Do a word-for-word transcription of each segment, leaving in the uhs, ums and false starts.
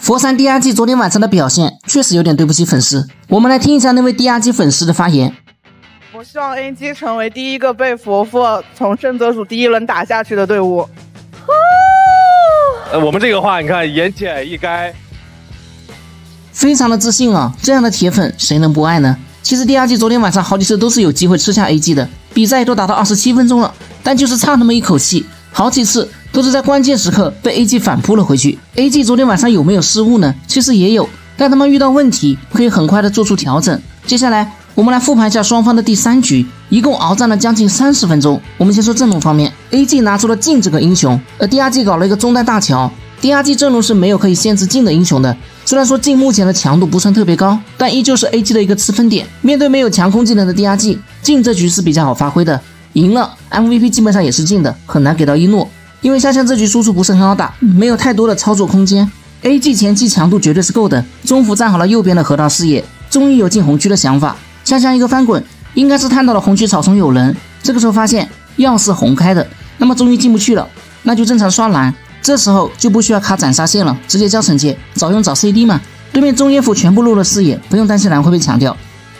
佛山 D R G 昨天晚上的表现确实有点对不起粉丝，我们来听一下那位 D R G 粉丝的发言。 我希望 A G 成为第一个被佛佛从胜泽组第一轮打下去的队伍。 呃，我们这个话，你看言简意赅， 非常的自信啊！这样的铁粉谁能不爱呢？其实 D R G 昨天晚上好几次都是有机会吃下 A G 的，比赛都打到二十七分钟了，但就是差那么一口气，好几次都是在关键时刻被 A G 反扑了回去。A G 昨天晚上有没有失误呢？其实也有，但他们遇到问题可以很快的做出调整。接下来我们来复盘一下双方的第三局，一共鏖战了将近三十分钟。我们先说阵容方面 ，A G 拿出了镜这个英雄，而 D R G 搞了一个中单大乔。D R G 阵容是没有可以限制镜的英雄的，虽然说镜目前的强度不算特别高，但依旧是 A G 的一个吃分点。面对没有强控技能的 D R G， 镜这局是比较好发挥的，赢了 M V P 基本上也是镜的，很难给到一诺。因为下线这局输出不是很好打，没有太多的操作空间。A G 前期强度绝对是够的，中府站好了右边的河道视野，终于有进红区的想法。下下一个翻滚，应该是看到了红区草丛有人，这个时候发现药是红开的，那么终于进不去了，那就正常刷蓝。这时候就不需要卡斩杀线了，直接交惩戒，早用找 C D 嘛。对面中野辅全部露了视野，不用担心蓝会被抢掉。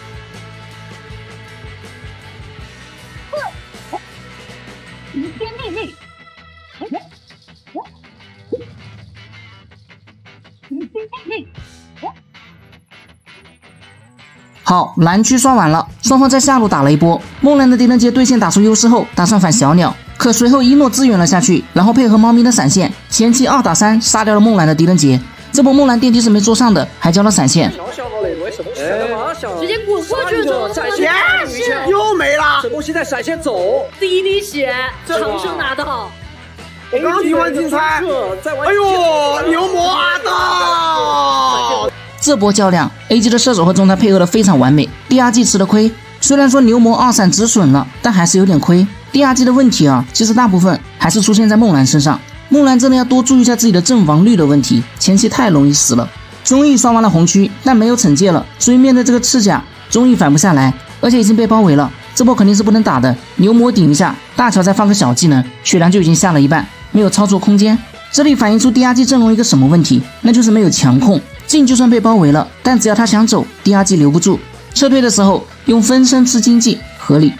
好，蓝区刷完了，双方在下路打了一波。梦兰的狄仁杰对线打出优势后，打算反小鸟，可随后一诺支援了下去，然后配合猫咪的闪现，前期二打三杀掉了梦兰的狄仁杰。这波梦兰电梯是没坐上的，还交了闪现。 直接滚过去了，闪现又没了。 这东西在闪现走， 第一滴血，长生拿到。 刚一万金钗，哎呦，牛魔阿道！ 这波较量 ，A G 的射手和中单配合的非常完美 ，D R G 吃了亏。虽然说牛魔二闪止损了，但还是有点亏。D R G 的问题啊，其实大部分还是出现在梦兰身上。梦兰真的要多注意一下自己的阵亡率的问题，前期太容易死了。综艺刷完了红区，但没有惩戒了，所以面对这个赤甲，综艺反不下来，而且已经被包围了，这波肯定是不能打的。牛魔顶一下，大乔再放个小技能，血量就已经下了一半，没有操作空间。这里反映出 D R G 阵容一个什么问题，那就是没有强控。镜就算被包围了，但只要他想走 ，D R G 留不住。撤退的时候用分身吃经济合理。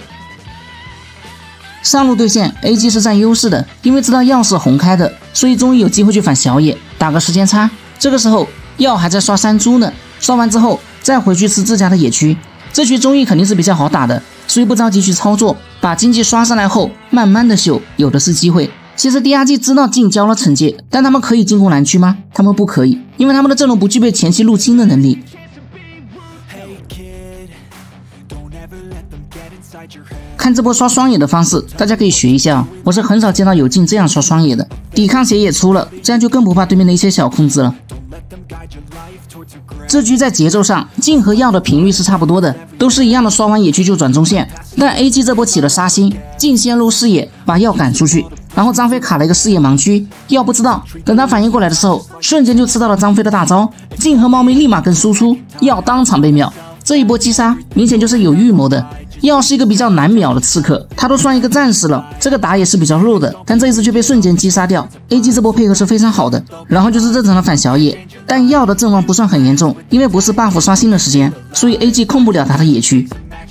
上路对线 A G 是占优势的，因为知道药是红开的，所以终于有机会去反小野，打个时间差。这个时候药还在刷山猪呢，刷完之后再回去吃自家的野区。这局综艺肯定是比较好打的，所以不着急去操作，把经济刷上来后慢慢的秀，有的是机会。其实 D R G 知道镜交了惩戒，但他们可以进攻蓝区吗？他们不可以，因为他们的阵容不具备前期入侵的能力。看这波刷双野的方式，大家可以学一下啊！我是很少见到有镜这样刷双野的，抵抗血也出了，这样就更不怕对面的一些小控制了。这局在节奏上，镜和药的频率是差不多的，都是一样的，刷完野区就转中线。但 A G 这波起了杀心，镜先入视野，把药赶出去，然后张飞卡了一个视野盲区，药不知道，等他反应过来的时候，瞬间就吃到了张飞的大招，镜和猫咪立马跟输出，药当场被秒。这一波击杀明显就是有预谋的。药是一个比较难秒的刺客，他都算一个战士了，这个打也是比较弱的，但这一次却被瞬间击杀掉。A G 这波配合是非常好的，然后就是正常的反小野，但药的阵亡不算很严重，因为不是 buff 刷新的时间，所以 A G 控不了他的野区。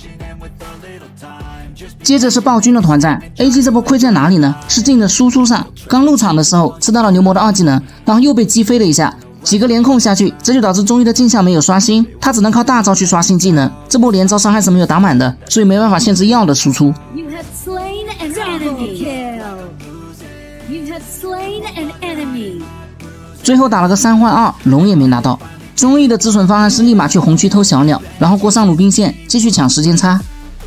接着是暴君的团战 ，A G 这波亏在哪里呢？是镜的输出上，刚入场的时候吃到了牛魔的二技能，然后又被击飞了一下。几个连控下去，这就导致综艺的镜像没有刷新，他只能靠大招去刷新技能。这波连招伤害是没有打满的，所以没办法限制药的输出。 You have slain an enemy. You have slain an enemy. 最后打了个三换二，龙也没拿到。综艺的止损方案是立马去红区偷小鸟，然后过上路兵线，继续抢时间差。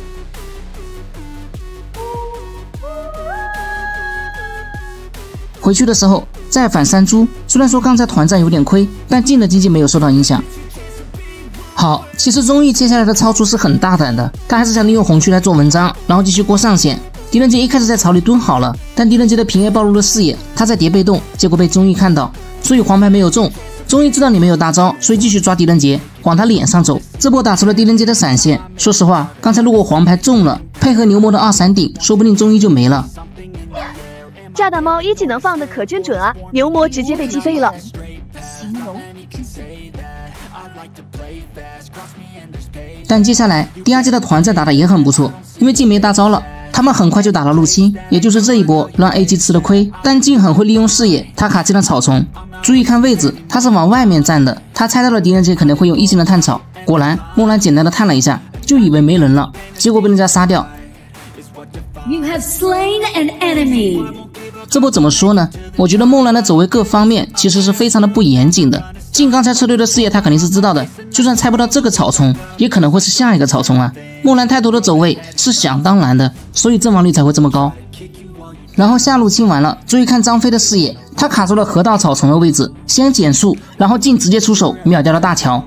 回去的时候再反山猪，虽然说刚才团战有点亏，但镜的经济没有受到影响。好，其实综艺接下来的操作是很大胆的，他还是想利用红区来做文章，然后继续过上线。狄仁杰一开始在草里蹲好了，但狄仁杰的平 A 暴露了视野，他在叠被动，结果被综艺看到，所以黄牌没有中。综艺知道你没有大招，所以继续抓狄仁杰，往他脸上走。这波打出了狄仁杰的闪现。说实话，刚才如果黄牌中了，配合牛魔的二闪顶，说不定综艺就没了。 炸弹猫一技能放的可真准啊！牛魔直接被击飞了。 行浓。 但接下来第二季的团战打得也很不错，因为静没大招了，他们很快就打了入侵，也就是这一波让 A G 吃了亏。但静很会利用视野，他卡进了草丛，注意看位置，他是往外面站的，他猜到了敌人这肯定会用一星的探草，果然梦兰简单的探了一下，就以为没人了，结果被人家杀掉。 You have slain an enemy. 这波怎么说呢？我觉得梦兰的走位各方面其实是非常的不严谨的。静刚才撤退的视野他肯定是知道的，就算猜不到这个草丛，也可能会是下一个草丛啊。梦兰太多的走位是想当然的，所以阵亡率才会这么高。然后下路清完了，注意看张飞的视野，他卡住了河道草丛的位置，先减速，然后静直接出手秒掉了大乔。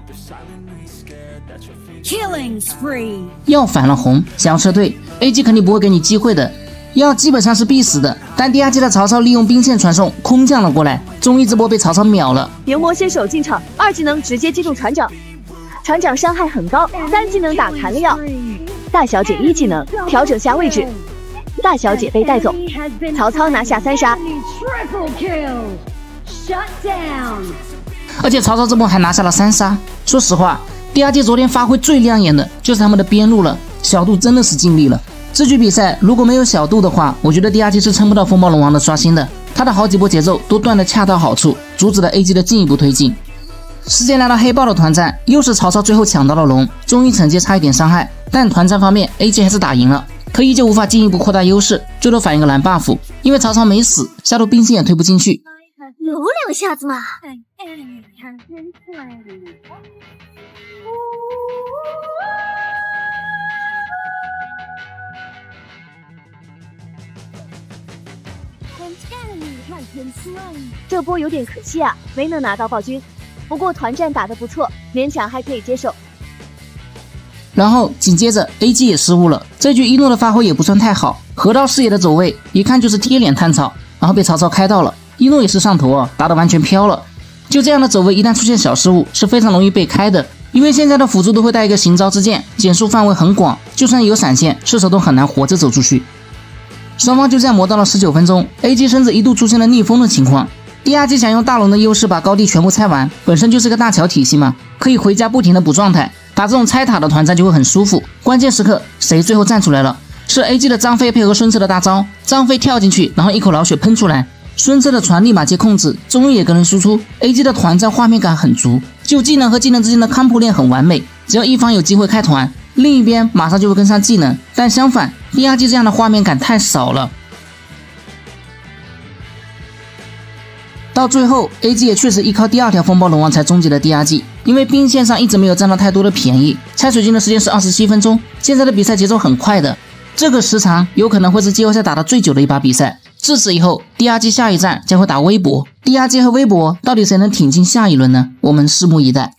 Killing spree. 要反了红，想要撤退 ，A G 肯定不会给你机会的，要基本上是必死的。但第二季的曹操利用兵线传送空降了过来，综艺这波被曹操秒了。 牛魔先手进场，二技能直接击中船长，船长伤害很高，三技能打残了药。大小姐一技能调整下位置，大小姐被带走，曹操拿下三杀。 Triple kill. Shut down. 而且曹操这波还拿下了三杀。说实话，第二季昨天发挥最亮眼的就是他们的边路了，小度真的是尽力了。这局比赛如果没有小度的话，我觉得第二季是撑不到风暴龙王的刷新的。他的好几波节奏都断得恰到好处，阻止了 A G 的进一步推进。时间来到黑豹的团战，又是曹操最后抢到了龙，终于惩戒差一点伤害，但团战方面 A G 还是打赢了，可依旧无法进一步扩大优势，最多反一个蓝 buff， 因为曹操没死，下路兵线也推不进去。 揉两下子嘛。 这波有点可惜啊，没能拿到暴君。不过团战打得不错，勉强还可以接受。 然后紧接着 A G 也失误了，这局一诺的发挥也不算太好，河道视野的走位一看就是贴脸探草，然后被曹操开到了。一诺也是上头啊，打得完全飘了。就这样的走位一旦出现小失误是非常容易被开的，因为现在的辅助都会带一个行招之剑，减速范围很广，就算有闪现，射手都很难活着走出去。双方就这样磨到了十九分钟 ，A G 甚至一度出现了逆风的情况。第二季想用大龙的优势把高地全部拆完，本身就是个大乔体系嘛，可以回家不停的补状态，打这种拆塔的团战就会很舒服。关键时刻谁最后站出来了？是 A G 的张飞配合孙策的大招，张飞跳进去，然后一口老血喷出来，孙策的传立马接控制，终于也跟人输出。A G 的团战画面感很足，就技能和技能之间的康普链很完美，只要一方有机会开团，另一边马上就会跟上技能。但相反，第二季这样的画面感太少了。到最后 A G 也确实依靠第二条风暴龙王才终结了第二季，因为兵线上一直没有占到太多的便宜。拆水晶的时间是二十七分钟，现在的比赛节奏很快的，这个时长有可能会是季后赛打得最久的一把比赛。自此以后，第二季下一站将会打微博，第二季和微博到底谁能挺进下一轮呢？我们拭目以待。